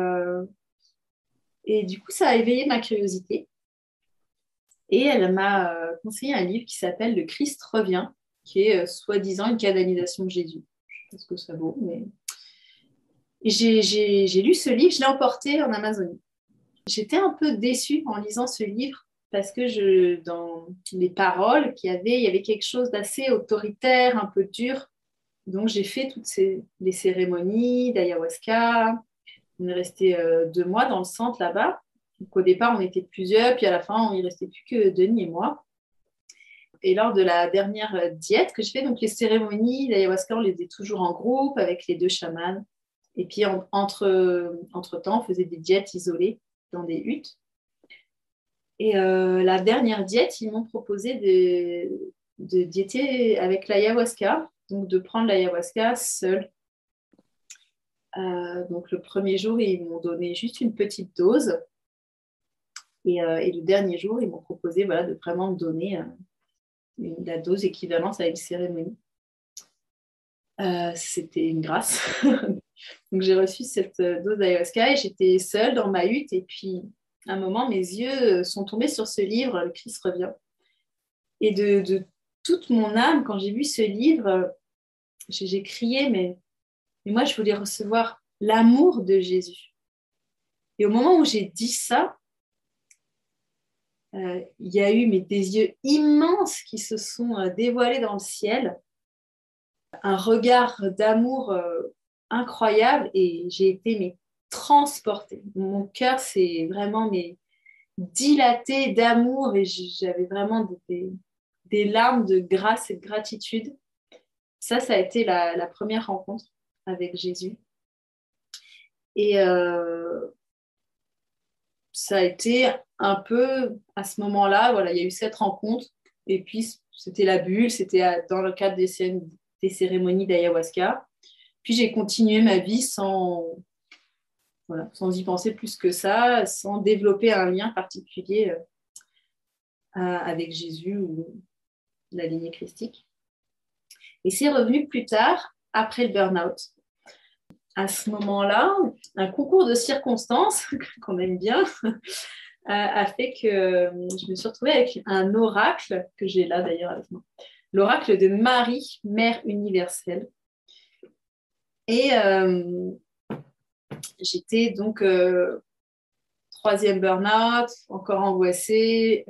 Et du coup, ça a éveillé ma curiosité. Et elle m'a conseillé un livre qui s'appelle Le Christ revient, qui est soi-disant une canonisation de Jésus. Je sais pas ce que ça vaut, mais... Et j'ai lu ce livre, je l'ai emporté en Amazonie. J'étais un peu déçue en lisant ce livre parce que dans les paroles il y avait quelque chose d'assez autoritaire, un peu dur. Donc j'ai fait les cérémonies d'ayahuasca. On est resté 2 mois dans le centre là-bas. Donc, au départ, on était plusieurs, puis à la fin, il ne restait plus que Denis et moi. Et lors de la dernière diète que je fais, donc les cérémonies d'ayahuasca, on les faisait toujours en groupe avec les 2 chamans. Et puis, entre-temps, on faisait des diètes isolées dans des huttes. Et la dernière diète, ils m'ont proposé de diéter avec l'ayahuasca, donc de prendre l'ayahuasca seule. Donc le premier jour, ils m'ont donné juste une petite dose. Et le dernier jour, ils m'ont proposé voilà, de vraiment me donner la dose équivalente à une cérémonie. C'était une grâce. Donc j'ai reçu cette dose d'ayahuasca et j'étais seule dans ma hutte. Et puis, à un moment, mes yeux sont tombés sur ce livre, Le Christ revient. Et de toute mon âme, quand j'ai vu ce livre, j'ai crié, mais moi, je voulais recevoir l'amour de Jésus. Et au moment où j'ai dit ça, il y a eu des yeux immenses qui se sont dévoilés dans le ciel, un regard d'amour incroyable et j'ai été transportée. Mon cœur s'est vraiment dilaté d'amour et j'avais vraiment des larmes de grâce et de gratitude. Ça a été la première rencontre avec Jésus. Et ça a été un peu à ce moment-là, voilà, il y a eu cette rencontre et puis c'était la bulle, c'était dans le cadre des cérémonies d'ayahuasca. Puis j'ai continué ma vie sans y penser plus que ça, sans développer un lien particulier avec Jésus ou la lignée christique. Et c'est revenu plus tard, après le burn-out. À ce moment-là, un concours de circonstances, qu'on aime bien, a fait que je me suis retrouvée avec un oracle, que j'ai là d'ailleurs avec moi, l'oracle de Marie, Mère universelle. Et j'étais donc 3e burn-out, encore angoissée.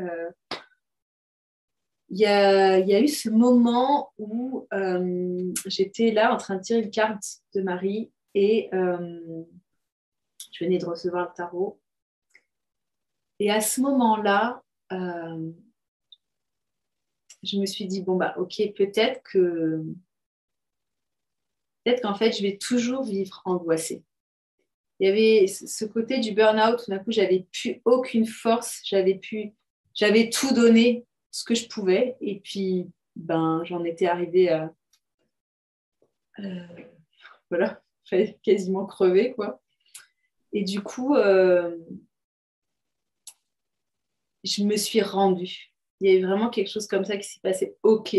Il y a eu ce moment où j'étais là en train de tirer une carte de Marie et je venais de recevoir le tarot. Et à ce moment-là, je me suis dit, bon, bah, ok, peut-être qu'en fait, je vais toujours vivre angoissée. Il y avait ce côté du burn-out, tout d'un coup, j'avais plus aucune force, j'avais tout donné, ce que je pouvais, et puis, j'en étais arrivée à, voilà, j'avais quasiment crevé, quoi. Et du coup, je me suis rendue. Il y avait vraiment quelque chose comme ça qui s'est passé. Ok,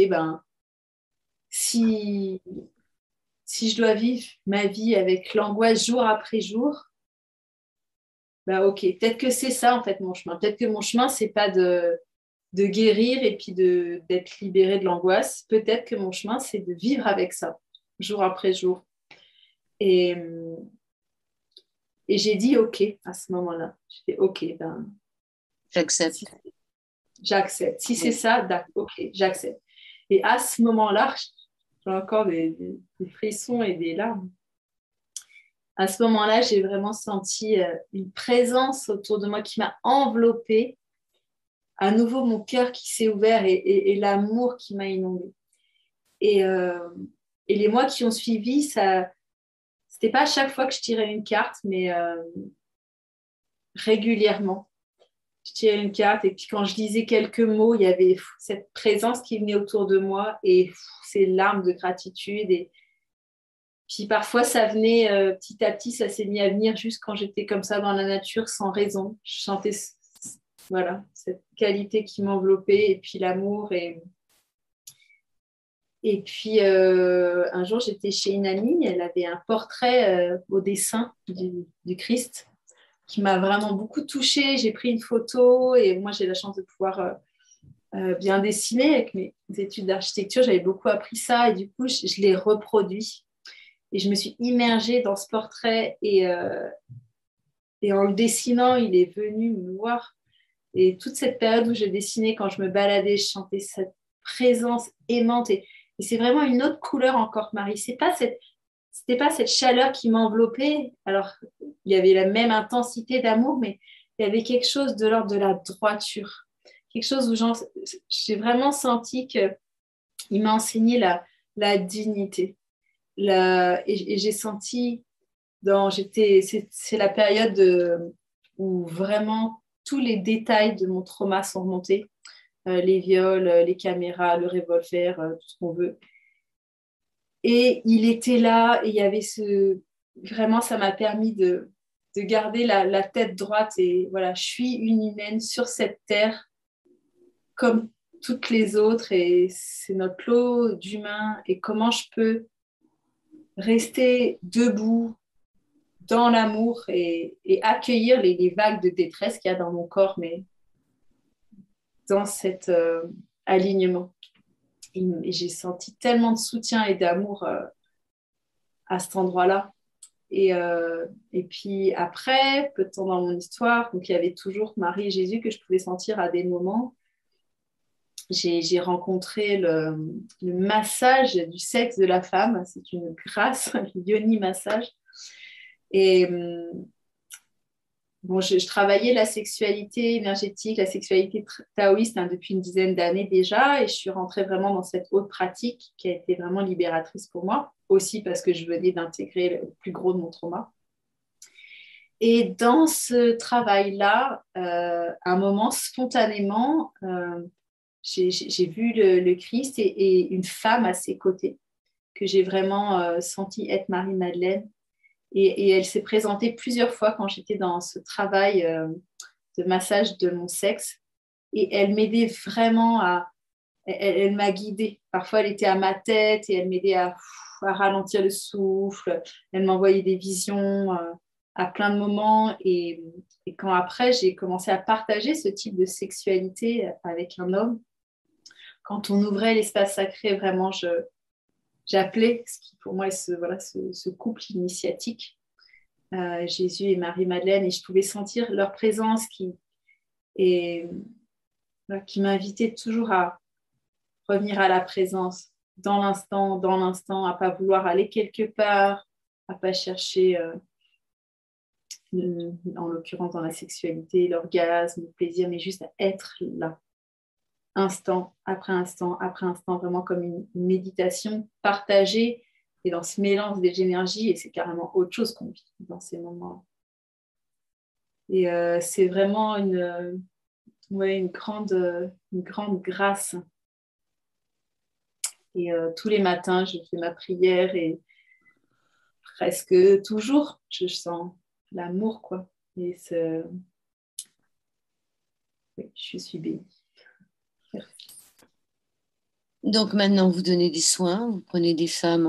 si je dois vivre ma vie avec l'angoisse jour après jour, ok, peut-être que c'est ça en fait mon chemin. Peut-être que mon chemin, c'est pas de guérir et puis d'être libérée de l'angoisse. Peut-être que mon chemin, c'est de vivre avec ça, jour après jour. Et j'ai dit ok à ce moment-là. J'ai dit ok, j'accepte. J'accepte. Si c'est ça, d'accord, ok, j'accepte. Et à ce moment-là, j'ai encore des frissons et des larmes. À ce moment-là, j'ai vraiment senti une présence autour de moi qui m'a enveloppée. À nouveau, mon cœur qui s'est ouvert et l'amour qui m'a inondée. Et les mois qui ont suivi, c'était pas à chaque fois que je tirais une carte, mais régulièrement. je tirais une carte et puis quand je lisais quelques mots, il y avait cette présence qui venait autour de moi et ces larmes de gratitude. Et puis parfois, ça venait petit à petit, ça s'est mis à venir juste quand j'étais comme ça dans la nature sans raison. Je sentais voilà, cette qualité qui m'enveloppait et puis l'amour. Et puis un jour, j'étais chez une amie, elle avait un portrait au dessin du Christ qui m'a vraiment beaucoup touchée. J'ai pris une photo et moi, j'ai la chance de pouvoir bien dessiner avec mes études d'architecture. J'avais beaucoup appris ça et du coup, je l'ai reproduit. Et je me suis immergée dans ce portrait et en le dessinant, il est venu me voir. Et toute cette période où je dessinais, quand je me baladais, je sentais cette présence aimante. Et c'est vraiment une autre couleur encore, Marie. C'était pas cette chaleur qui m'enveloppait. Alors, il y avait la même intensité d'amour, mais il y avait quelque chose de l'ordre de la droiture. Quelque chose où j'ai vraiment senti qu'il m'a enseigné la dignité. Et j'ai senti, c'est la période où vraiment tous les détails de mon trauma sont remontés. Les viols, les caméras, le revolver, tout ce qu'on veut. Et il était là, et il y avait vraiment, ça m'a permis de garder la tête droite. Et voilà, je suis une humaine sur cette terre, comme toutes les autres, et c'est notre lot d'humains. Et comment je peux rester debout dans l'amour et accueillir les vagues de détresse qu'il y a dans mon corps, mais dans cet alignement. Et j'ai senti tellement de soutien et d'amour à cet endroit-là. Et puis après, peu de temps dans mon histoire, donc il y avait toujours Marie et Jésus que je pouvais sentir à des moments. J'ai rencontré le massage du sexe de la femme. C'est une grâce, le yoni massage. Et bon, je travaillais la sexualité énergétique, la sexualité taoïste depuis une dizaine d'années déjà, et je suis rentrée vraiment dans cette haute pratique qui a été vraiment libératrice pour moi, aussi parce que je venais d'intégrer le plus gros de mon trauma. Et dans ce travail-là, à un moment, spontanément, j'ai vu le Christ et une femme à ses côtés, que j'ai vraiment senti être Marie-Madeleine. Et elle s'est présentée plusieurs fois quand j'étais dans ce travail de massage de mon sexe. Et elle m'aidait vraiment elle m'a guidée. Parfois, elle était à ma tête et elle m'aidait à ralentir le souffle. Elle m'envoyait des visions à plein de moments. Et quand après, j'ai commencé à partager ce type de sexualité avec un homme, quand on ouvrait l'espace sacré, vraiment, j'appelais ce qui pour moi est ce couple initiatique, Jésus et Marie-Madeleine, et je pouvais sentir leur présence qui m'invitait toujours à revenir à la présence, dans l'instant, à ne pas vouloir aller quelque part, à ne pas chercher, en l'occurrence dans la sexualité, l'orgasme, le plaisir, mais juste à être là, instant après instant après instant, vraiment comme une méditation partagée et dans ce mélange des énergies, et c'est carrément autre chose qu'on vit dans ces moments. Et c'est vraiment une grande grâce. Et tous les matins, je fais ma prière et presque toujours, je sens l'amour, quoi. Et oui, je suis bénie. Merci. Donc maintenant, vous donnez des soins, vous prenez des femmes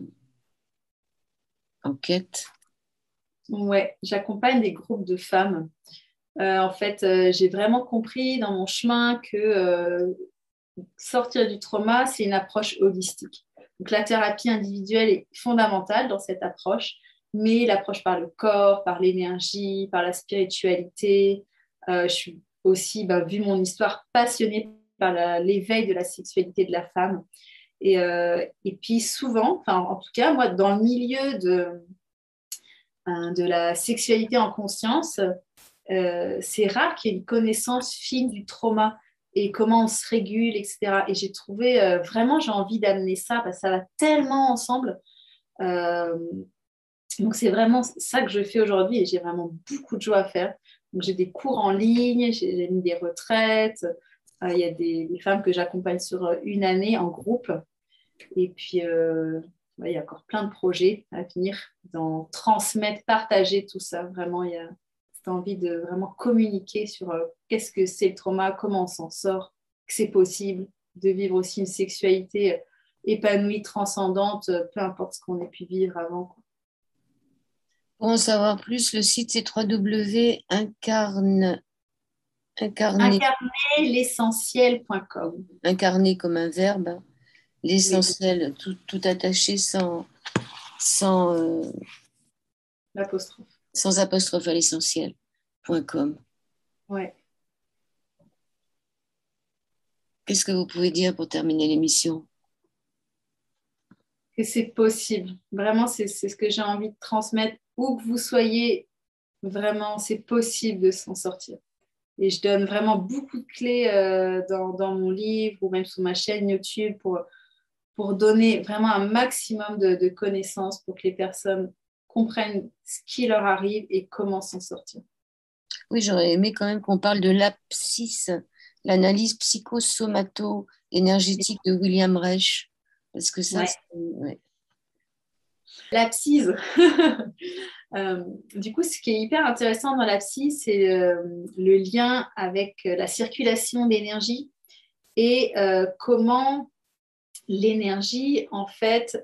en quête. Ouais, j'accompagne des groupes de femmes. En fait, j'ai vraiment compris dans mon chemin que sortir du trauma, c'est une approche holistique. Donc la thérapie individuelle est fondamentale dans cette approche, mais l'approche par le corps, par l'énergie, par la spiritualité. Je suis aussi, vu mon histoire, passionnée par l'éveil de la sexualité de la femme. Et puis souvent, en tout cas, moi, dans le milieu de la sexualité en conscience, c'est rare qu'il y ait une connaissance fine du trauma et comment on se régule, etc. Et j'ai trouvé, vraiment, j'ai envie d'amener ça, parce que ça va tellement ensemble. Donc, c'est vraiment ça que je fais aujourd'hui et j'ai vraiment beaucoup de joie à faire. Donc, j'ai des cours en ligne, j'ai mis des retraites. Il y a des femmes que j'accompagne sur une année en groupe. Et puis, il y a encore plein de projets à venir, d'en transmettre, partager tout ça. Vraiment, il y a cette envie de vraiment communiquer sur qu'est-ce que c'est le trauma, comment on s'en sort, que c'est possible de vivre aussi une sexualité épanouie, transcendante, peu importe ce qu'on ait pu vivre avant, quoi. Pour en savoir plus, le site c'est incarné, Incarner-l'essentiel.com. incarné comme un verbe, hein. Oui, L'essentiel, tout attaché sans, l'apostrophe. sans apostrophe à l'essentiel.com. Ouais. Qu'est-ce que vous pouvez dire pour terminer l'émission? Que c'est possible. Vraiment, c'est ce que j'ai envie de transmettre. Où que vous soyez, vraiment, c'est possible de s'en sortir. Et je donne vraiment beaucoup de clés dans mon livre ou même sur ma chaîne YouTube pour donner vraiment un maximum de connaissances pour que les personnes comprennent ce qui leur arrive et comment s'en sortir. Oui, j'aurais aimé quand même qu'on parle de l'APSIS, l'analyse psychosomato-énergétique de William Reich. Parce que ça, Ouais. ouais. L'abscisse. Du coup, ce qui est hyper intéressant dans l'abscisse, c'est le lien avec la circulation d'énergie et comment l'énergie, en fait,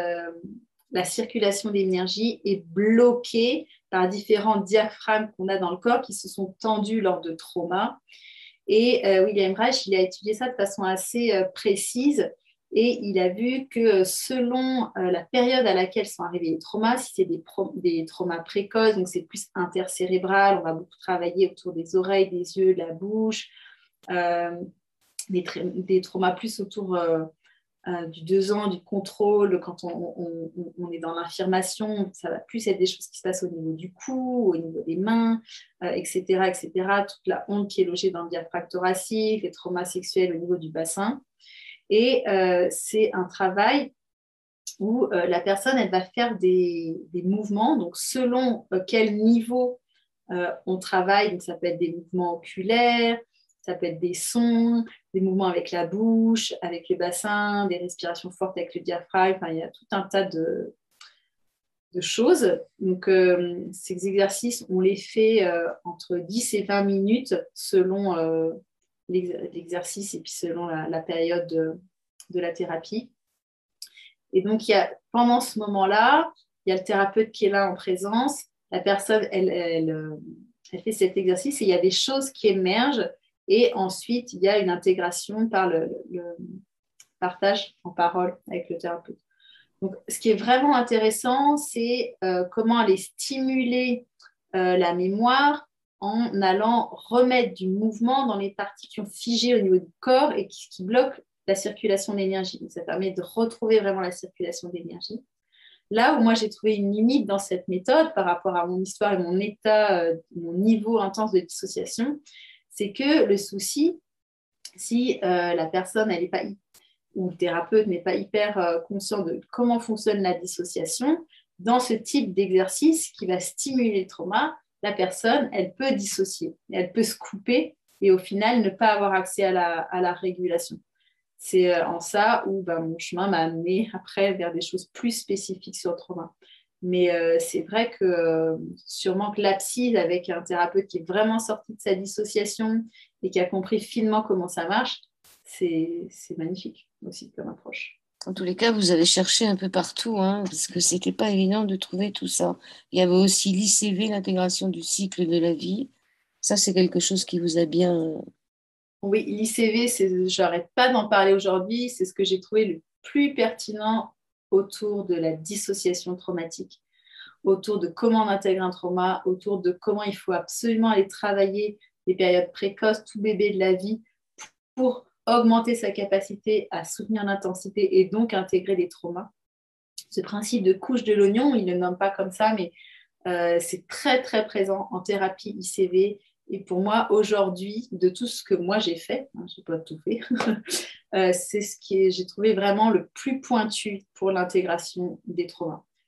la circulation d'énergie est bloquée par différents diaphragmes qu'on a dans le corps qui se sont tendus lors de traumas. Et William Reich, il a étudié ça de façon assez précise et il a vu que selon la période à laquelle sont arrivés les traumas, si c'est des traumas précoces, donc c'est plus intercérébral, on va beaucoup travailler autour des oreilles, des yeux, de la bouche, euh, des traumas plus autour du 2 ans, du contrôle, quand on est dans l'affirmation, ça va plus être des choses qui se passent au niveau du cou, au niveau des mains, etc., etc. Toute la honte qui est logée dans le diaphragme thoracique, les traumas sexuels au niveau du bassin. Et c'est un travail où la personne, elle va faire des mouvements, donc selon quel niveau on travaille, donc ça peut être des mouvements oculaires, ça peut être des sons, des mouvements avec la bouche, avec le bassin, des respirations fortes avec le diaphragme. Enfin, il y a tout un tas de choses. Donc, ces exercices, on les fait entre 10 et 20 minutes selon l'exercice et puis selon la période de la thérapie. Et donc, pendant ce moment-là, il y a le thérapeute qui est là en présence. La personne, elle fait cet exercice et il y a des choses qui émergent. Et ensuite, il y a une intégration par le partage en parole avec le thérapeute. Donc, ce qui est vraiment intéressant, c'est comment aller stimuler la mémoire en allant remettre du mouvement dans les parties qui ont figé au niveau du corps et qui bloquent la circulation d'énergie. Donc, ça permet de retrouver vraiment la circulation d'énergie. Là où moi, j'ai trouvé une limite dans cette méthode par rapport à mon histoire et mon état, mon niveau intense de dissociation, c'est que le souci, si la personne, elle n'est pas ou le thérapeute n'est pas hyper conscient de comment fonctionne la dissociation, dans ce type d'exercice qui va stimuler le trauma, la personne, elle peut dissocier, elle peut se couper et au final ne pas avoir accès à la régulation. C'est en ça où mon chemin m'a amené après vers des choses plus spécifiques sur le trauma. Mais c'est vrai que sûrement que l'abside avec un thérapeute qui est vraiment sorti de sa dissociation et qui a compris finement comment ça marche, c'est magnifique aussi comme approche. En tous les cas, vous avez cherché un peu partout, hein, parce que c'était pas évident de trouver tout ça. Il y avait aussi l'ICV, l'intégration du cycle de la vie. Ça, c'est quelque chose qui vous a bien... Oui, l'ICV, je n'arrête pas d'en parler aujourd'hui, c'est ce que j'ai trouvé le plus pertinent autour de la dissociation traumatique, autour de comment on intègre un trauma, autour de comment il faut absolument aller travailler les périodes précoces, tout bébé de la vie, pour augmenter sa capacité à soutenir l'intensité et donc intégrer des traumas. Ce principe de couche de l'oignon, il ne le nomme pas comme ça, mais c'est très, très présent en thérapie ICV. Et pour moi, aujourd'hui, de tout ce que moi j'ai fait, hein, je n'ai pas tout fait, c'est ce que j'ai trouvé vraiment le plus pointu pour l'intégration des traumas.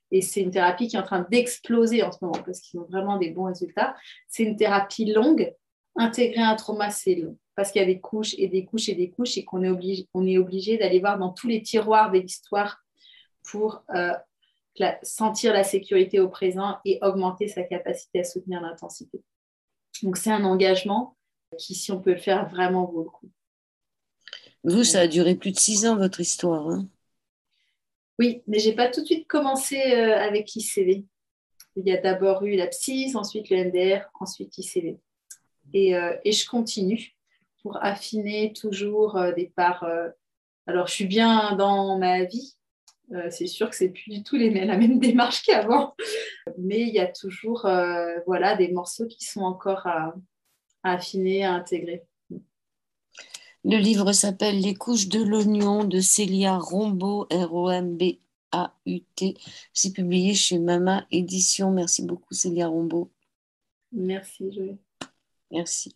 Et c'est une thérapie qui est en train d'exploser en ce moment parce qu'ils ont vraiment des bons résultats. C'est une thérapie longue. Intégrer un trauma, c'est long parce qu'il y a des couches et des couches et des couches et qu'on est obligé d'aller voir dans tous les tiroirs de l'histoire pour sentir la sécurité au présent et augmenter sa capacité à soutenir l'intensité. Donc, c'est un engagement qui, si on peut le faire, vraiment vaut le coup. Vous, ça a duré plus de 6 ans, votre histoire. Hein? Oui, mais je n'ai pas tout de suite commencé avec l'ICV. Il y a d'abord eu la PSIS, ensuite le MDR, ensuite l'ICV. Et je continue pour affiner toujours des parts. Alors, je suis bien dans ma vie. C'est sûr que c'est plus du tout la même démarche qu'avant. Mais il y a toujours des morceaux qui sont encore à affiner, à intégrer. Le livre s'appelle Les couches de l'oignon de Célia Rombaut, Rombaut. C'est publié chez Mama Édition. Merci beaucoup, Célia Rombaut. Merci, Joël. Merci.